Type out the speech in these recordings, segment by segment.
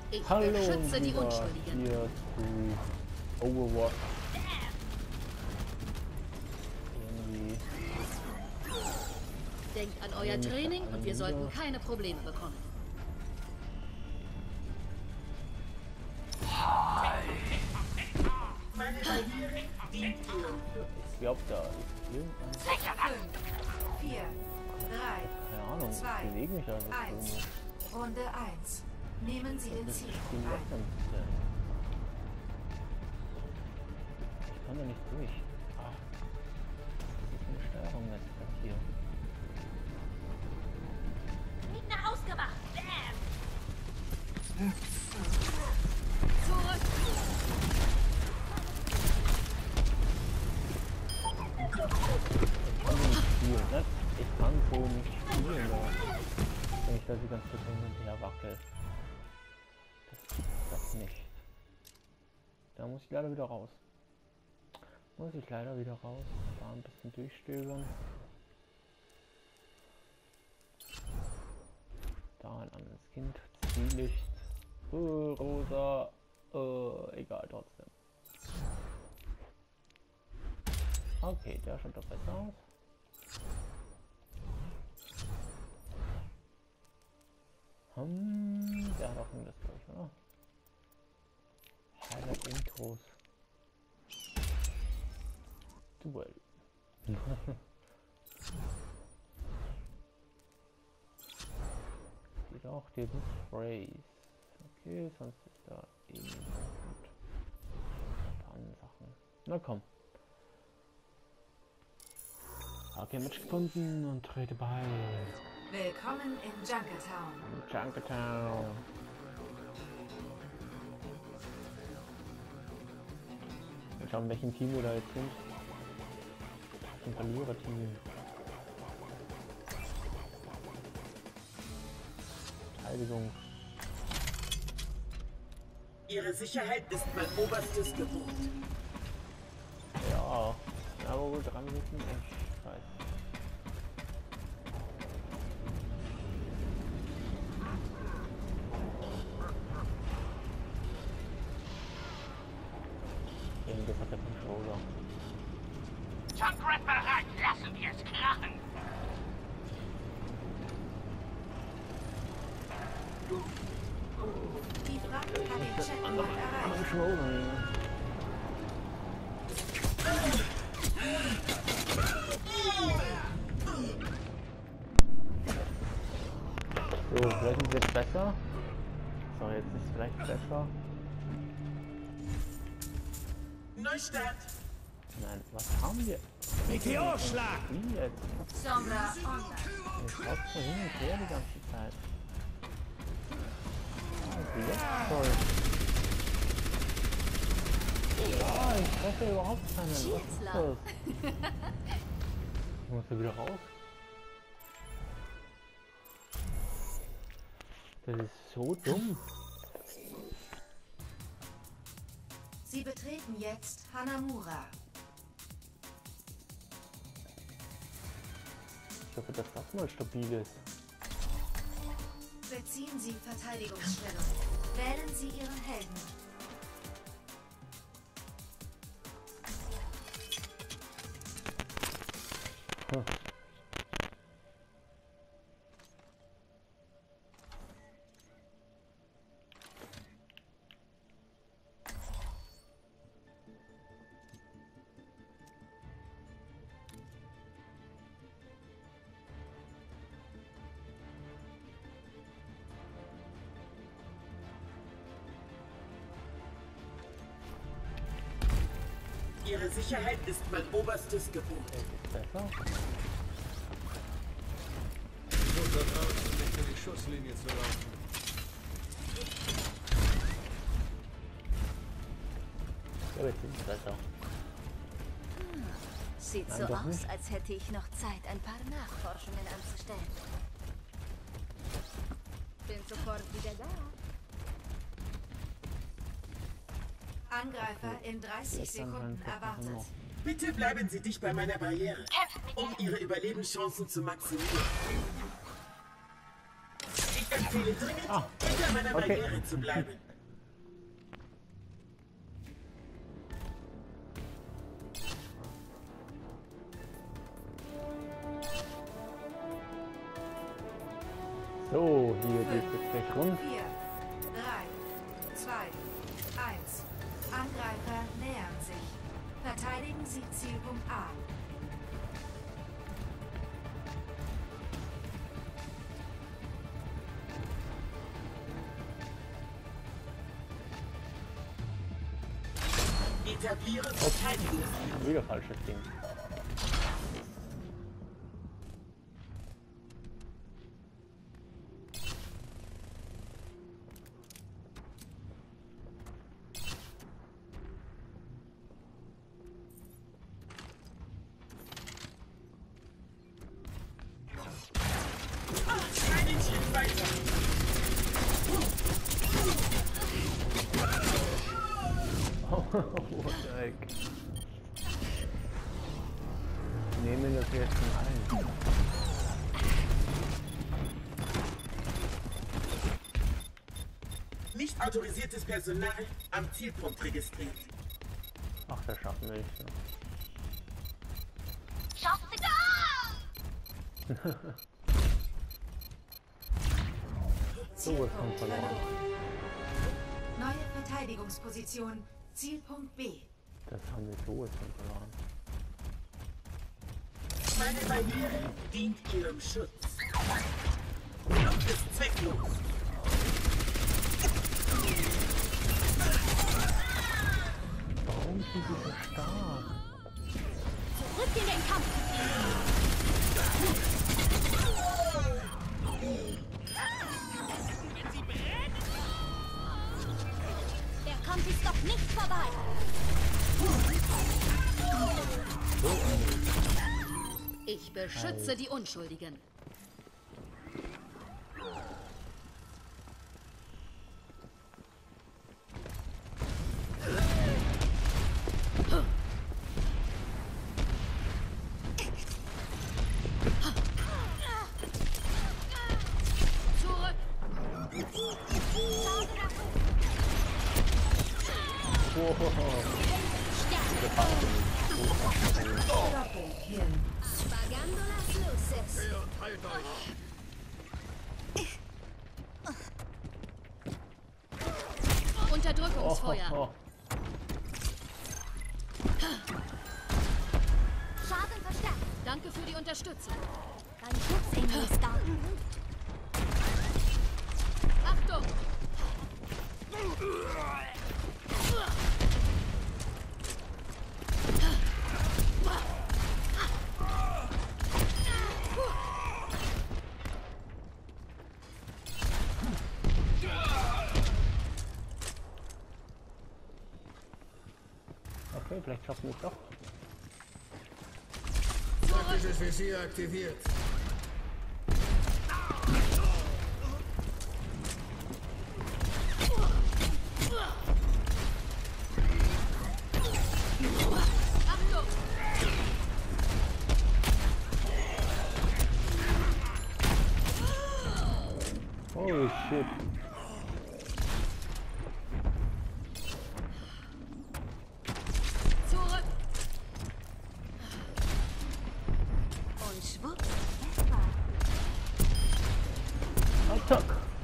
Ich Hallo beschütze die wieder Unschuldigen. hier zu Overwatch. Irgendwie Denkt an euer nicht Training alle und wir wieder. sollten keine Probleme bekommen. Ich glaube, da ist irgendein... 5, 4, 3, Keine Ahnung, ich 2, bewege mich also 1. komisch. Runde 1. Nehmen Sie den Das Ziel Spiel ein. läuft ein bisschen. Ich kann da nicht durch. Ach, das ist eine Steuerung jetzt hier. Gegner ausgemacht! Bam! Zurück! Ich kann so nicht spielen, ne? Ich kann so nicht spielen, ne? Wenn ich da die ganze Zeit hin und her wackel. Das ist das nicht. Da muss ich leider wieder raus. Da ein bisschen durchstöbern. Da ein anderes Kind. Zwielicht. Rosa. Egal, trotzdem. Okay, der schaut doch besser aus. Der hat auch das gleich, oder? Highlight Intros. Duell. Geht auch die Phrase. Okay, sonst ist da eh nicht gut. Ein paar andere Sachen. Na komm. Okay, Match gefunden und trete bei. Willkommen in Junkertown. Junkertown. Mal schauen, welchen Team wir da jetzt sind. Ein Verlierer-Team. Verteidigung. Ihre Sicherheit ist mein oberstes Gebot. Ja, aber wohl 3 Minuten. Ich weiß. Das hat der Controller. Junkrat bereit, lassen wir es krachen! Die Frage hat den Checkpoint erreicht. Controller. So, vielleicht ist es jetzt besser. So, jetzt ist es vielleicht besser. Neustart. Nein, was haben wir? Meteorschlag! Wie jetzt? Sombra online. Ich schaut so hin und her die ganze Zeit. Also jetzt toll. Ja, ich treffe überhaupt keinen. Was ist das? Ich muss da wieder raus. Das ist so dumm. Sie betreten jetzt Hanamura. Ich hoffe, dass das mal stabil ist. Beziehen Sie Verteidigungsstellung. Wählen Sie Ihren Helden. Hm. Ihre Sicherheit ist mein oberstes Gebot. Ist besser? Versucht da draußen nicht in die Schusslinie zu laufen. Ja, jetzt ist es besser. Sieht Nein, so doch aus, nicht. als hätte ich noch Zeit, ein paar Nachforschungen anzustellen. Bin sofort wieder da. Angreifer in 30 Sekunden erwartet. Bitte bleiben Sie dicht bei meiner Barriere, um Ihre Überlebenschancen zu maximieren. Ich bin empfehle dringend, hinter meiner Barriere zu bleiben. So, hier geht es gleich rund. 4, 3, 2, 1. Angreifer nähern sich. Verteidigen Sie Zielpunkt A. Etabliere Verteidigungslinie. Wieder falsches Ding. Einen Schritt weiter. What the heck? Nehmen das jetzt schon ein. Nicht autorisiertes Personal am Zielpunkt registriert. Ach, das schaffen wir nicht. Ja. Schaffen Sie das! So, es kommt verloren. Neue Verteidigungsposition. Zielpunkt B. Das haben wir so jetzt schon verloren. Meine Barriere dient ihrem Schutz. Flucht ist zwecklos. Warum sind die so stark? Zurück in den Kampf! Der Kampf ist doch nicht vorbei! Ich beschütze die Unschuldigen. Zurück! Doppelkill. Pagando las luces! Halt euch! Unterdrückungsfeuer. Schaden verstärkt! Danke für die Unterstützung. Dein Schutzengel ist da! Achtung! Okay, vielleicht schaffen wir es doch. Taktisches Visier aktiviert. Achtung! Holy shit. Zurück! Und schwupps, es war. Attack!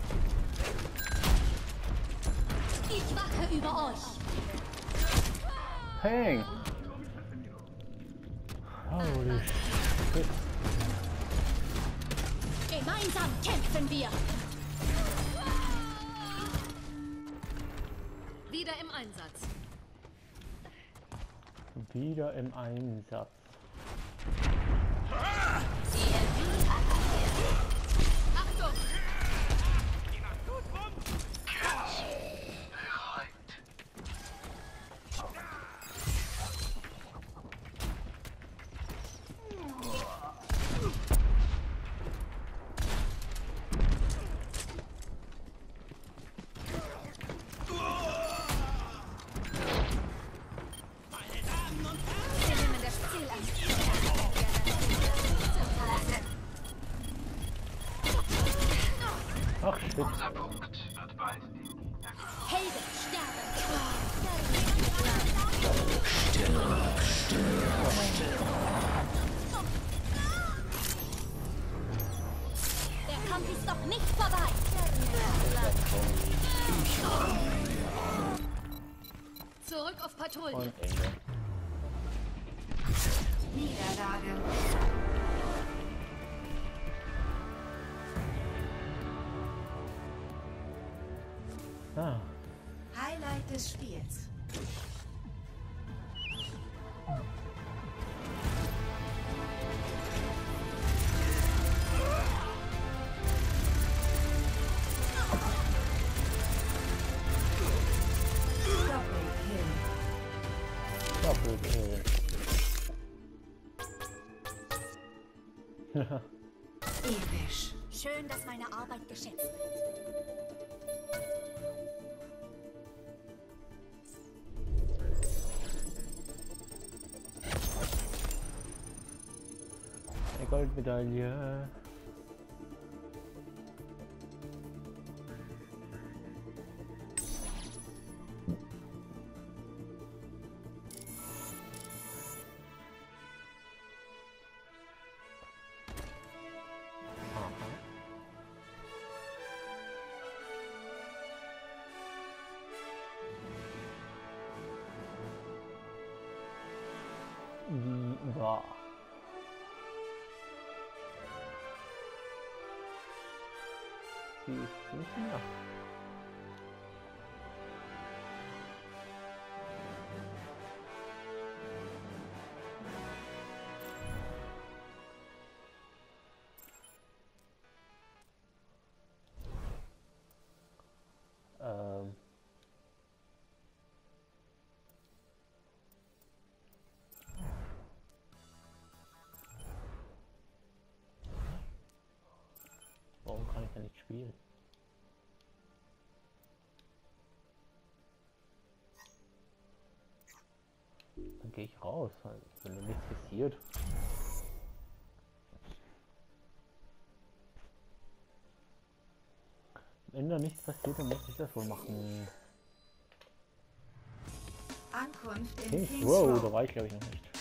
Ich wache über euch! Hang! Holy shit. Gemeinsam kämpfen wir! Wieder im Einsatz. Wieder im Einsatz. Achtung! Wir nehmen das Ziel an. Unser Punkt wird bald Helden sterben. Der Kampf ist noch nicht vorbei. Zurück auf Patrouille. Und Ende. Niederlage. Ah, Highlight des Spiels. Doppelkill. Episch. Schön, dass meine Arbeit geschätzt wird. Eine Goldmedaille. Ja. Die ist nicht mehr. Warum kann ich da nicht spielen? Dann gehe ich raus, wenn da nichts passiert. Wenn da nichts passiert, dann muss ich das wohl machen. Ankunft in Kings Kings Row, Row. da war ich glaube ich noch nicht.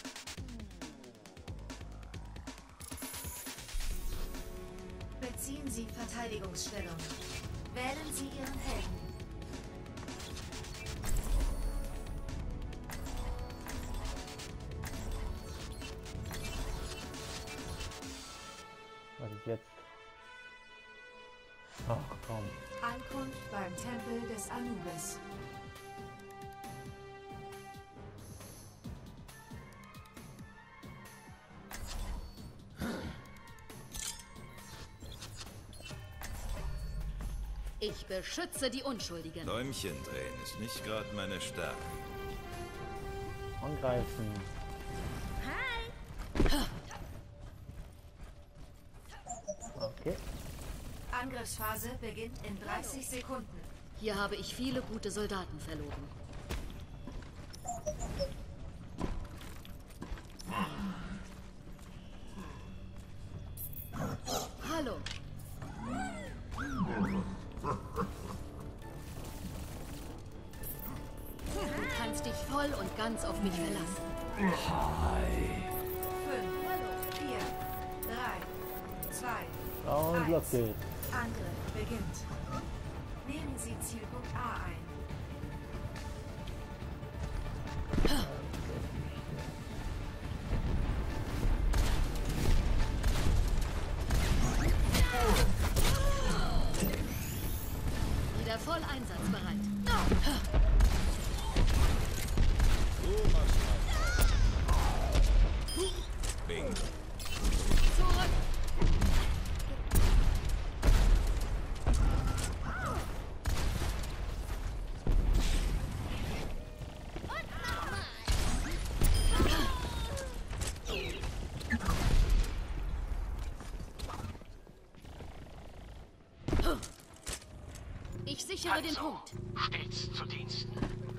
Beziehen Sie Verteidigungsstellung. Wählen Sie Ihren Helden. Was ist jetzt? Ach komm. Ankunft beim Tempel des Anubis. Ich beschütze die Unschuldigen. Däumchen drehen ist nicht gerade meine Stärke. Angreifen. Okay. Angriffsphase beginnt in 30 Sekunden. Hier habe ich viele gute Soldaten verloren. Hallo. Du kannst dich voll und ganz auf mich verlassen. 5, 4, 3, 2, Und los geht's. Angriff beginnt. Nehmen Sie Zielpunkt A ein. Wieder voll einsatzbereit. Bing. Zurück. Ich sichere den Punkt. stets zu Diensten.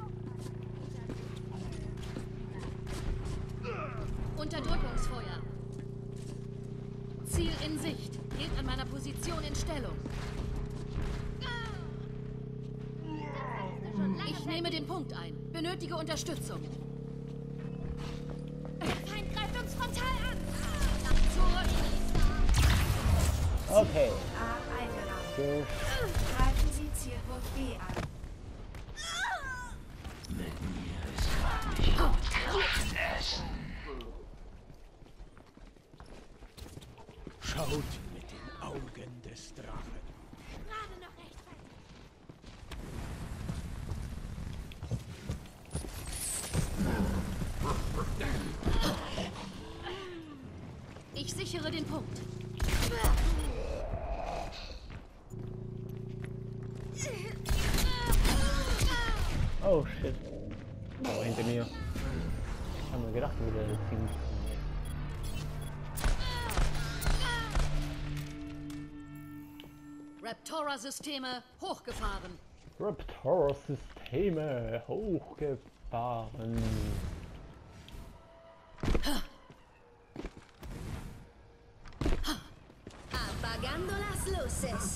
Unterdrückungsfeuer. Ziel in Sicht. Geht an meiner Position in Stellung. Ich nehme den Punkt ein. Benötige Unterstützung. Feind greift uns frontal an. Okay. A eingenommen. Gut. Greifen Sie Zielpunkt B an. Schaut mit den Augen des Drachen. Gerade noch rechtzeitig. Ich sichere den Punkt. Oh shit. Oh, hinter mir. Ich habe mir gedacht, wir würden ziemlich Raptora-Systeme hochgefahren. Raptor-Systeme hochgefahren. Apagando las luces.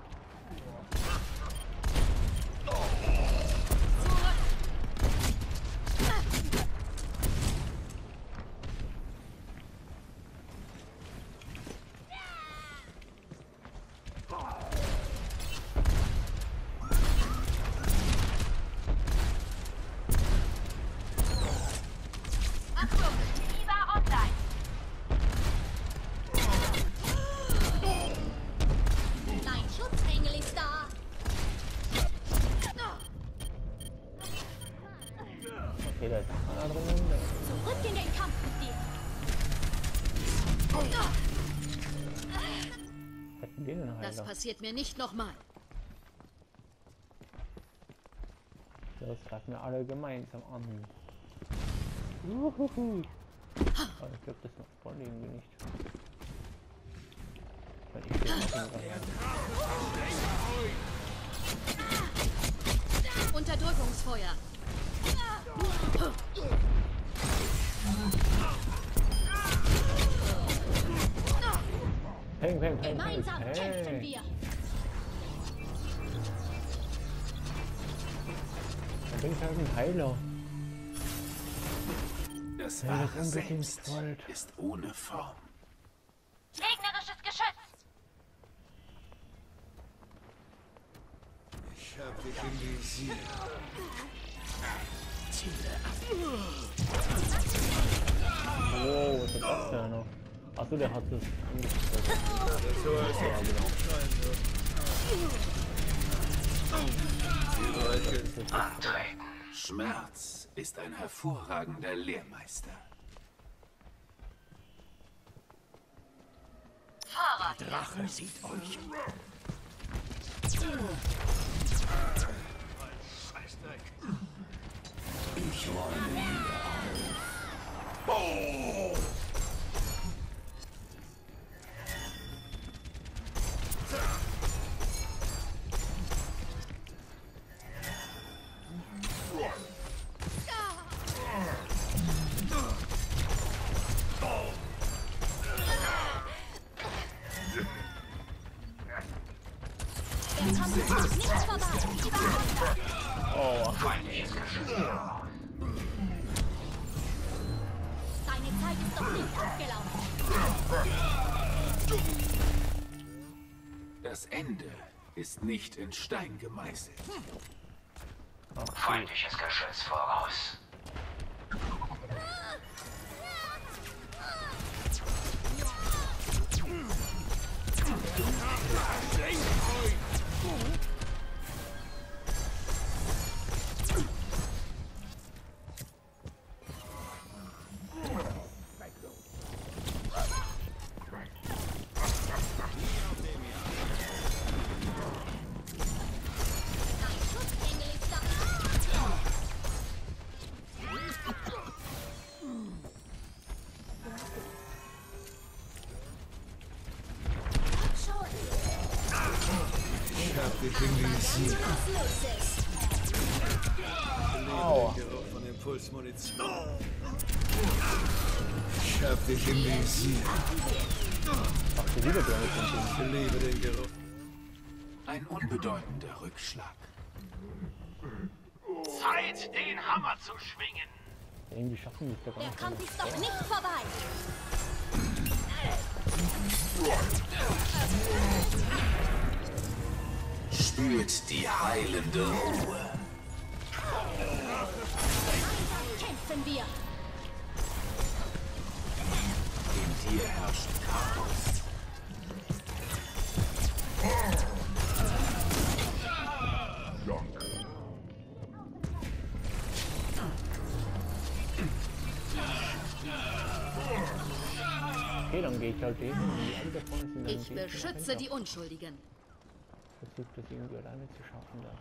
Achtung, Viva online. Dein Schutzengel ist da. Okay, da ist einer drin. Zurück in den Kampf mit dir. Hätten wir den Das Heiler. passiert mir nicht nochmal. Das greifen wir alle gemeinsam an. Uhuhu. Aber ich glaube, das macht Freunde irgendwie nicht. Weil ich stehe auch nicht. Unterdrückungsfeuer. Peng, peng, peng, Gemeinsam peng. kämpfen wir. Dann bringt halt einen Heiler. Das Ja, wahre das unbedingt Selbst wollt. ist ohne Form. Gegnerisches Geschütz. Ich hab dich im Visier. Oh, was ist das denn noch? Achso, der hat das angestellt. So als Ja, genau. Antreten. Schmerz ist ein hervorragender Lehrmeister. Der Drache sieht euch. Ich räume wieder auf. Oh! Der Kampf ist noch nicht vorbei. Viva online. Oh, Deine Zeit ist noch nicht abgelaufen. Das Ende ist nicht in Stein gemeißelt. Feindliches Geschütz voraus. Dein Schutzengel ist da. Schon. Ich hab dich im Visier. Las luces. Aua. Geruch von Impulsmunition. Ich hab dich im Visier. Machst du wieder gerne von Ich liebe den Geruch. Ein unbedeutender Rückschlag. Zeit, den Hammer zu schwingen. Irgendwie schaffen die es doch Der nicht. Kampf ist doch nicht vorbei. Spürt die heilende Ruhe. Kämpfen wir. In dir herrscht Chaos. Okay, dann gehe ich halt eben. Die alle da vorne sind, dann Ich gehe beschütze die Unschuldigen. Versuche das irgendwie alleine zu schaffen da.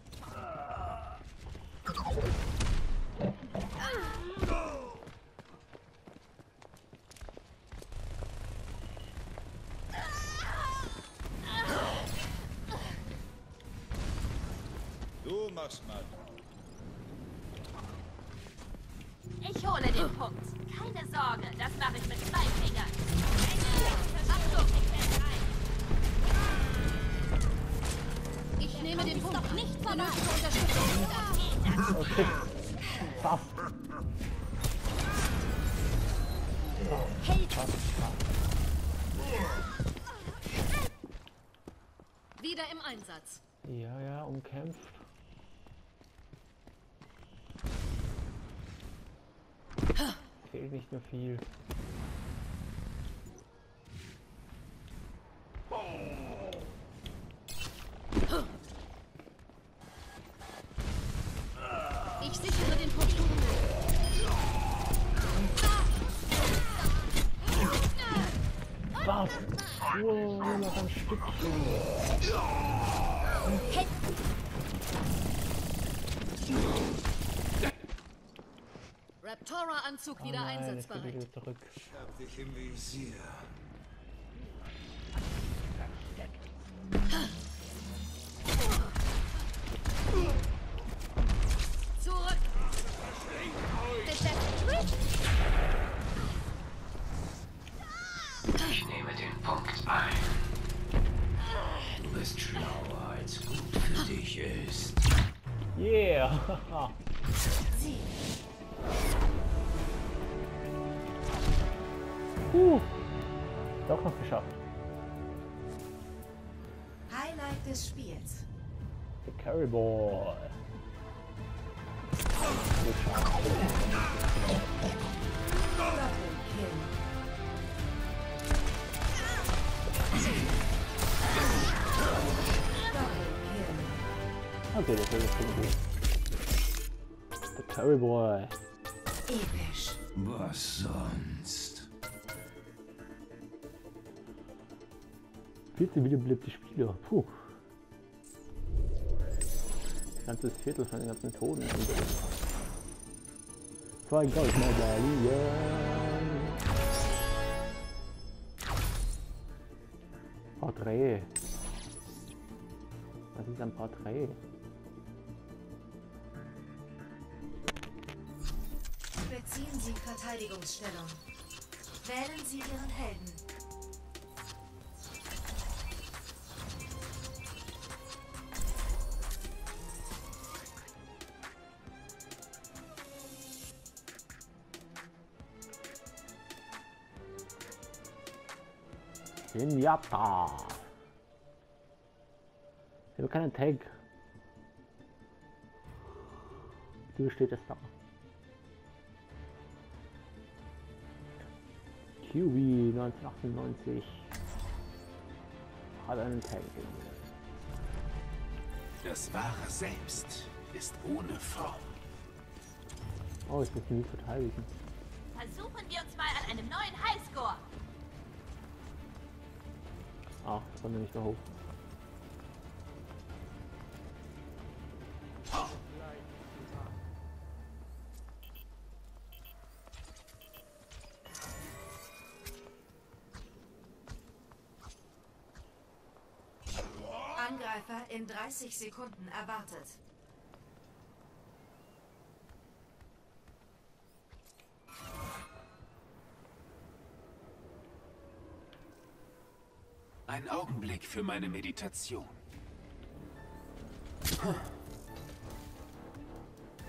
Du machst mal. Ich hole den Punkt. Keine Sorge, das mache ich mit 2 Fingern. Achtung, ich werde rein. Ich nehme den Punkt doch nicht vorbei. Unterstützung. Oh shit. Fast. Hält. Wieder im Einsatz. Ja, ja, umkämpft. Fehlt nicht mehr viel. Ich sichere den Punkt. Was? Wow, nur noch ein Stückchen. Raptora-Anzug wieder Nein, es geht einsatzbereit. wieder zurück. Ich hab dich im Visier. Zurück. Ich nehme den Punkt ein. Du bist schlauer, als gut für dich ist. Yeah! Doch noch geschafft. Highlight des Spiels. The Carry Ball. Okay, das ist gut. The Carry Boy. Episch. Was sonst? 14 wiederbelebte Spieler. Puh. Ganzes Viertel von den ganzen Toten. 2 Goldmedaillen. Porträt. Was ist ein Porträt? Beziehen Sie Verteidigungsstellung. Wählen Sie Ihren Helden. Pinata. Ich habe keinen Tag. Wie steht es da? QB 1998 hat einen Tag. Das wahre Selbst ist ohne Form. Oh, ich muss mich verteidigen. Versuchen wir uns mal an einem neuen Highscore. Ach, das kommt nicht mehr hoch. Angreifer in 30 Sekunden erwartet. Ein Augenblick für meine Meditation.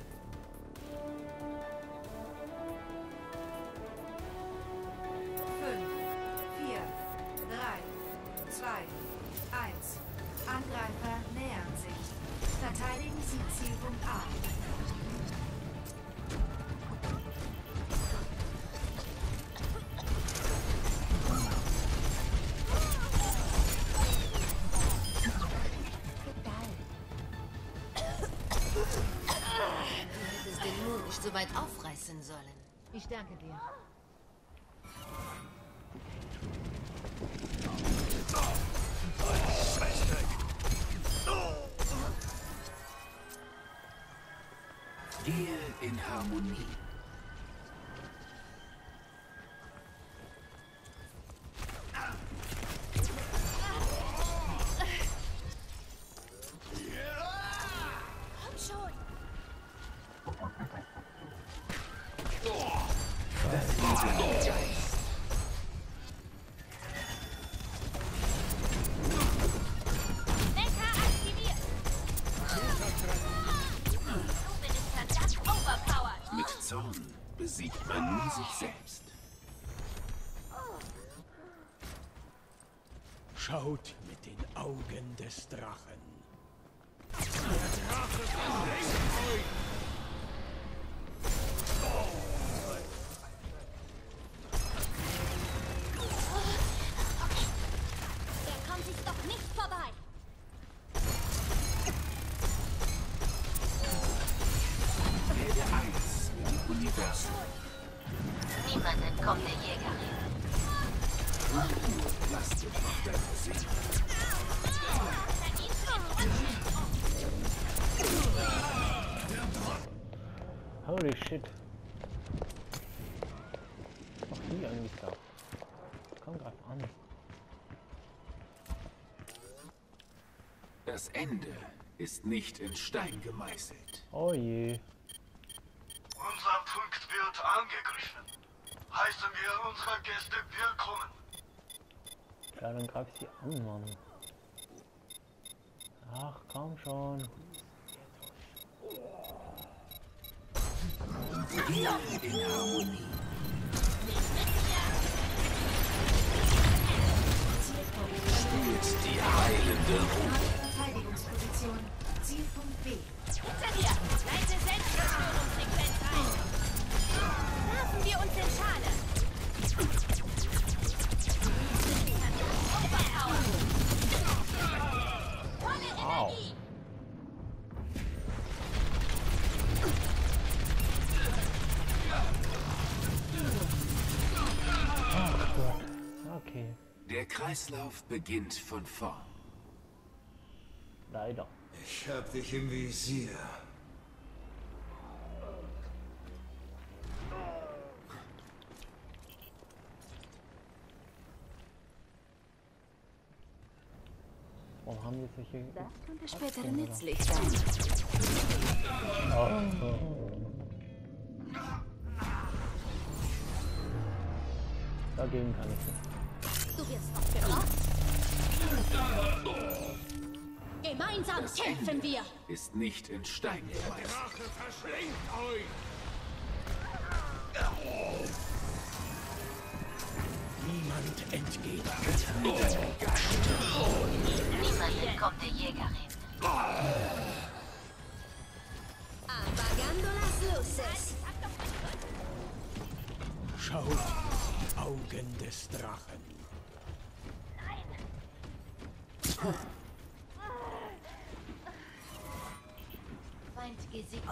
Verteidigen Sie Zielpunkt A. Du hättest den Mund nicht so weit aufreißen sollen. Ich danke dir. Gehe in Harmonie. Komm schon. Mecha aktiviert. Du bist verdammt overpowered. Mit Zorn besiegt man nur sich selbst. Schaut mit den Augen des Drachen. Der kommt sich doch nicht vorbei. Werde eins mit dem Universum. Niemand entkommt der Jägerin. Lass dich auf deiner Seele. Holy shit. Ach, die eigentlich da. Komm grad an. Das Ende ist nicht in Stein gemeißelt. Oh je. Unser Punkt wird angegriffen. Heißen wir unsere Gäste willkommen. Ja, dann greif sie an, Mann. Ach, komm schon. Gehe in Harmonie. Spürt die heilende Ruhe. Verteidigungsposition. Zielpunkt B. Hinter dir! Leite Selbstzerstörungssequenz ein! Werfen wir uns in Schale! Volle Au. Energie! Ach Gott. Okay. Der Kreislauf beginnt von vorn. Leider. Ich hab dich im Visier. Warum haben wir solche... Das könnte später nützlich sein. Dagegen kann ich nicht. Du wirst noch gebraucht! Gemeinsam kämpfen wir! Ist nicht in Stein gemeißelt. Drache verschlingt euch! Niemand entgeht. Niemand entkommt der Jägerin. Apagando las luces. Schaut in die Augen des Drachen. Feind gesiegt.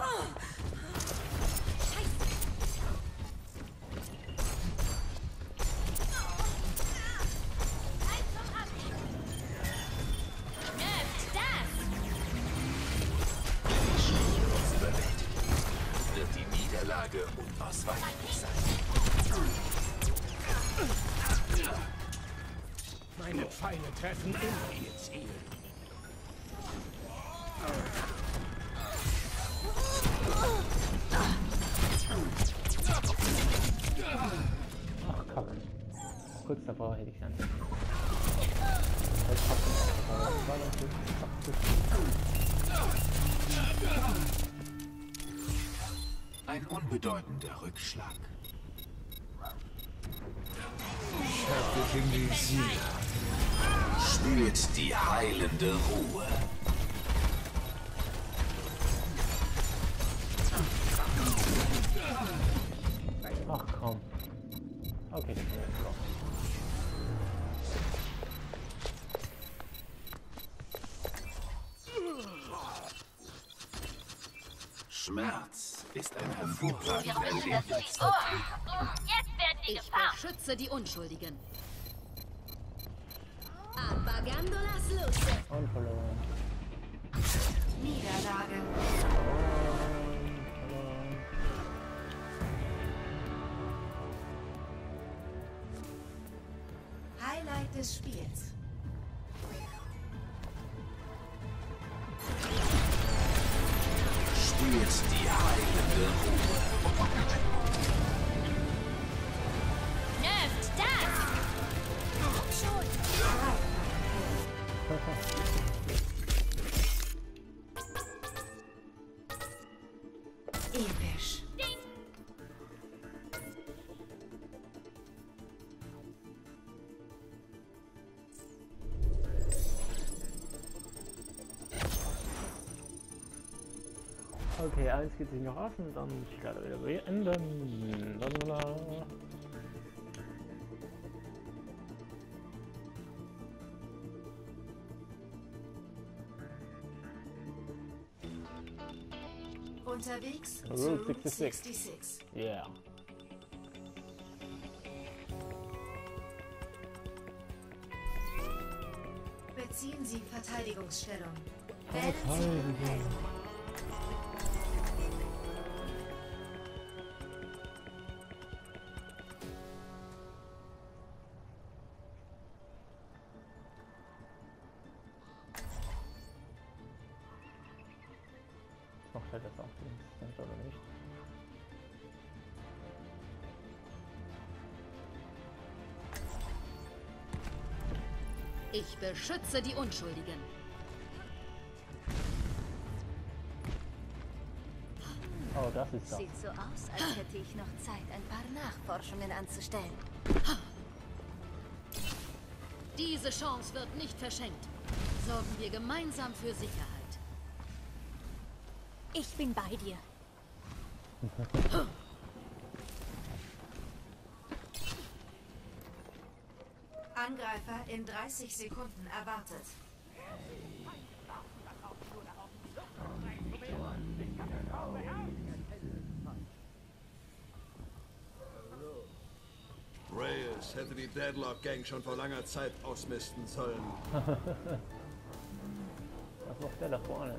Wird die Niederlage unausweichlich sein. Meine Pfeile treffen immer ihr Ziel. Ach, Kacke. Kurz davor hätte ich es einfach. Das war dann Ein unbedeutender Rückschlag. Ich hab dich im Visier. Spürt die heilende Ruhe. Schmerz ist ein hervorragender Oh, jetzt werden die Ich gefahren. beschütze die Unschuldigen. Apagando las luces. Und verloren. Niederlage. Verloren. Highlight des Spiels. Spürst die heilende Ruhe. Nervt das! Episch. Okay, eins geht sich noch aus und dann muss ich gerade wieder beenden. Lalala. Unterwegs zu Route Route 66. 66. Yeah. Beziehen Sie Verteidigungsstellung. Verteidigung. Macht halt das auch den oder nicht? Ich beschütze die Unschuldigen. Oh, das ist das. Sieht so aus, als hätte ich noch Zeit, ein paar Nachforschungen anzustellen. Diese Chance wird nicht verschenkt. Sorgen wir gemeinsam für Sicherheit. Ich bin bei dir. Angreifer in 30 Sekunden erwartet. Reyes hätte die Deadlock Gang schon vor langer Zeit ausmisten sollen. Was macht der da vorne?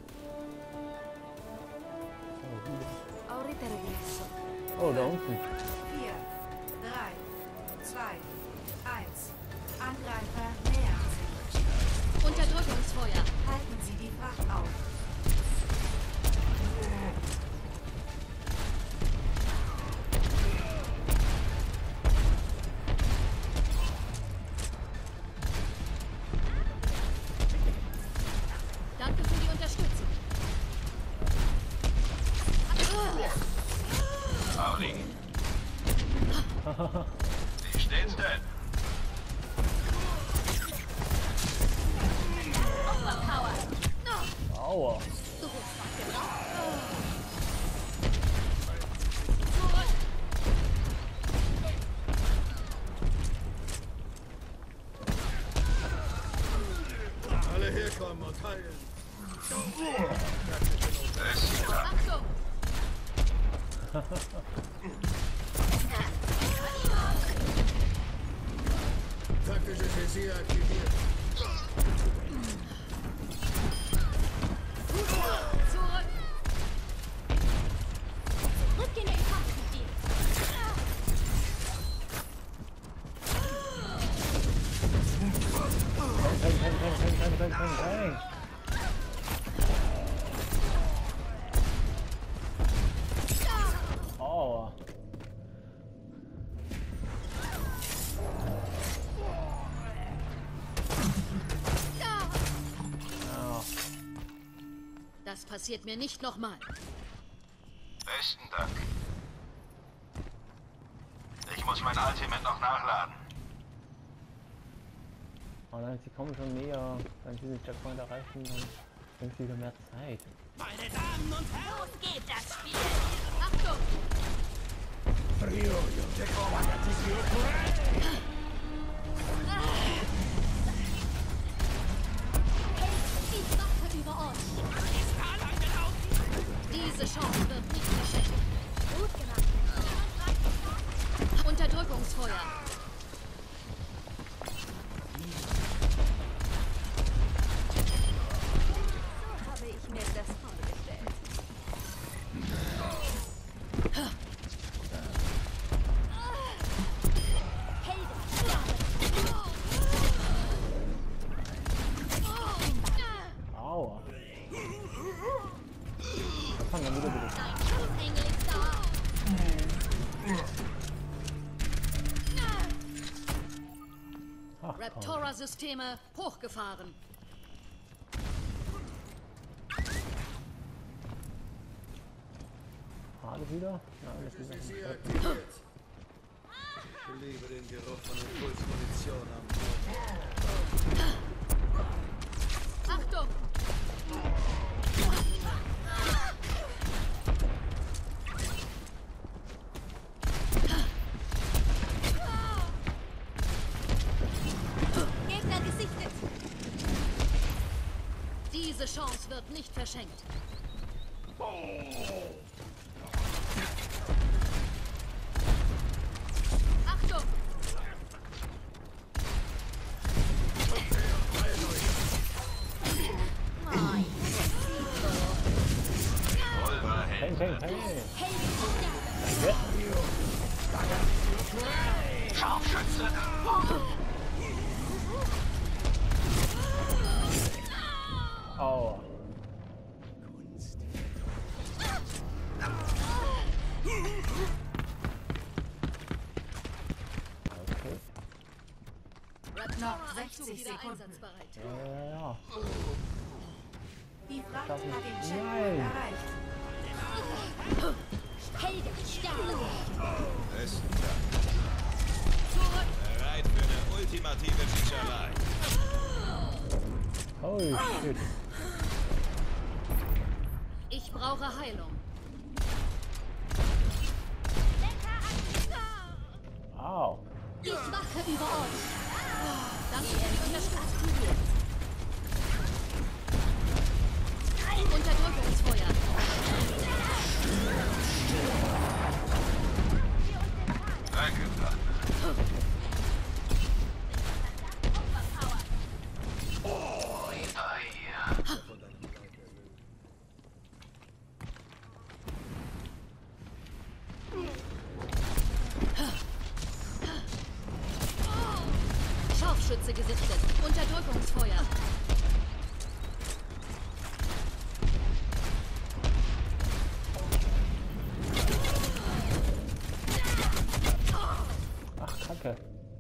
Ahorita regreso. Oh, da unten. 4, 3, 2, 1. Angreifer nähern sich. Unterdrückungsfeuer. Halten Sie die Fracht auf. Danke für die Unterstützung. Pauli. Wie steht's denn? Aua. Alle herkommen und heilen. Achtung! Taktisches Visier aktiviert. Zurück! Rück in den Kampfgebiet. Bang. Aua. Das passiert mir nicht nochmal. Besten Dank. Ich muss mein Ultimate noch nachladen. Oh nein, sie kommen schon näher. Wenn sie den Checkpoint erreichen, dann bringt sie wieder mehr Zeit. Meine Damen und Herren! Los geht das Spiel! Achtung! Die Wache über euch. Diese Diese Chance wird nicht verschenkt. Gut gemacht. Unterdrückungsfeuer. So habe ich mir das vorgestellt. Aua. Das kann man wieder bitte. Ach, komm. Raptora-Systeme hochgefahren. Alle wieder? Ja, alles wieder. Sie aktiviert. Ich liebe den Geruch von Impulsmunition am Boden. Achtung! Gegner gesichtet. Diese Chance wird nicht verschenkt. Achtung! Hey, hey, hey! Scharfschütze! Aua. Okay. Noch 60 wieder Sekunden. einsatzbereit. Ja. Die Fracht hat den Checkpoint Nein. erreicht. Helden sterben. Besten Dank. Bereit für eine ultimative Schießerei. Holy shit. Ich brauche Heilung. Au. Ich wache über euch. Danke für die Unterstützung. Unterdrückungsfeuer. Danke, Scharfschütze gesichtet. Unterdrückungsfeuer. Ach, Kacke.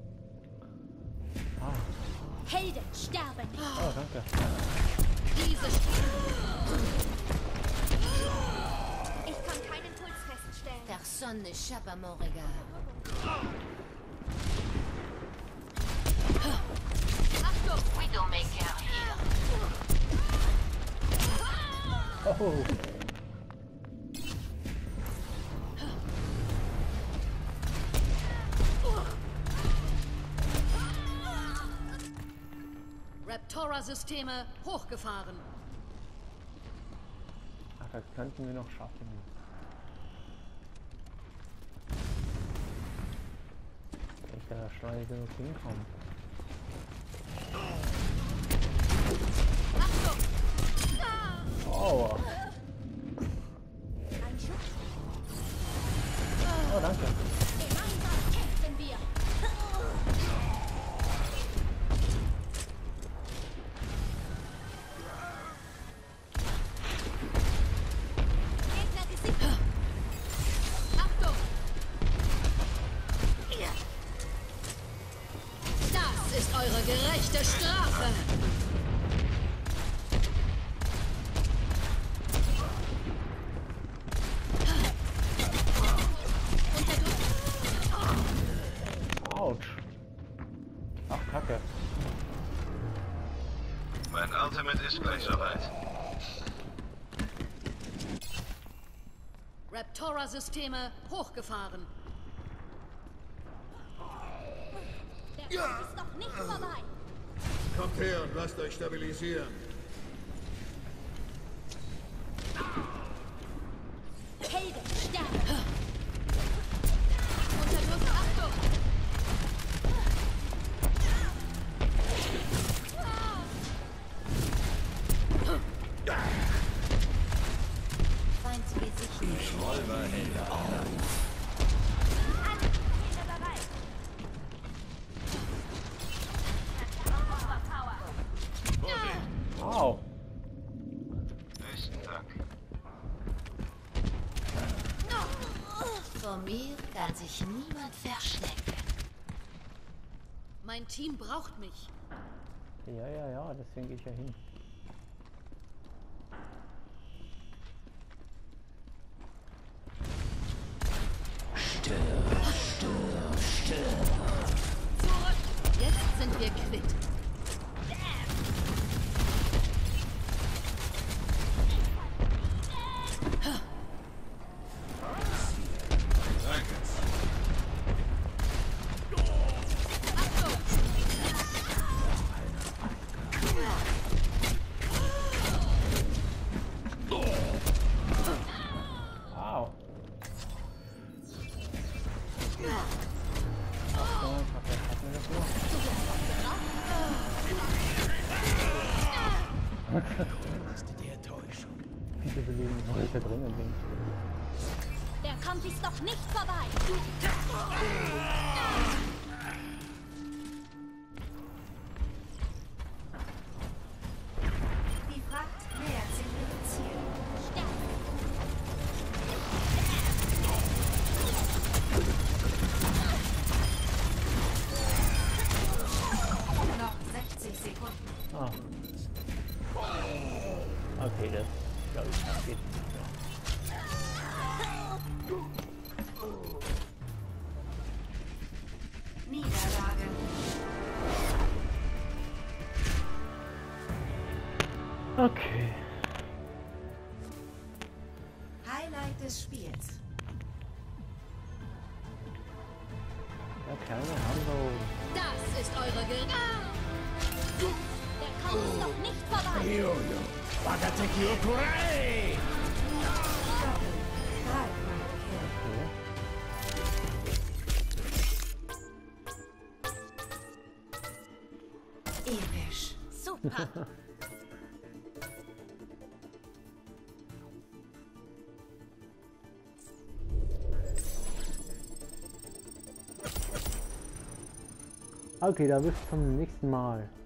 Ah. Helden sterben. Oh, danke. Diese Ich kann keinen Puls feststellen. Personne n'échappe à mon regard. Achtung! Widowmaker hier. Oh. Raptora-Systeme hochgefahren. Ach, das könnten wir noch schaffen. Wenn ich da schnell genug hinkomme. Achtung! Aua. Ein Schutz. Oh, danke. Gemeinsam kämpfen wir. Gegner gesichtet. Achtung! Das ist eure gerechte Strafe! Autsch. Ach, Kacke. Mein Ultimate ist gleich soweit. Raptora-Systeme hochgefahren. Der Kampf ist noch nicht vorbei. Kommt her und lasst euch stabilisieren. Ich räume auf. Au. Besten Dank. Vor mir kann sich niemand verstecken. Mein Team braucht mich. Ja, deswegen gehe ich ja hin. Zurück! Jetzt sind wir quitt. Danke. Wow. Achtung, hat mir das nur? Ist der Täuschung. Viele belegen, wo ich da drinnen bin. Der Kampf ist doch nicht vorbei. Die Fracht nähert sich ihrem Ziel. Noch 60 Sekunden. Ah. Okay, das glaube ich geht nicht mehr. Niederlage. Okay. Highlight des Spiels. Ja, kleine Hambo. Das ist eure Der Kampf ist noch nicht vorbei. Yoyo. Wagateki Okurai! Episch. Super. Okay, da bis zum nächsten Mal.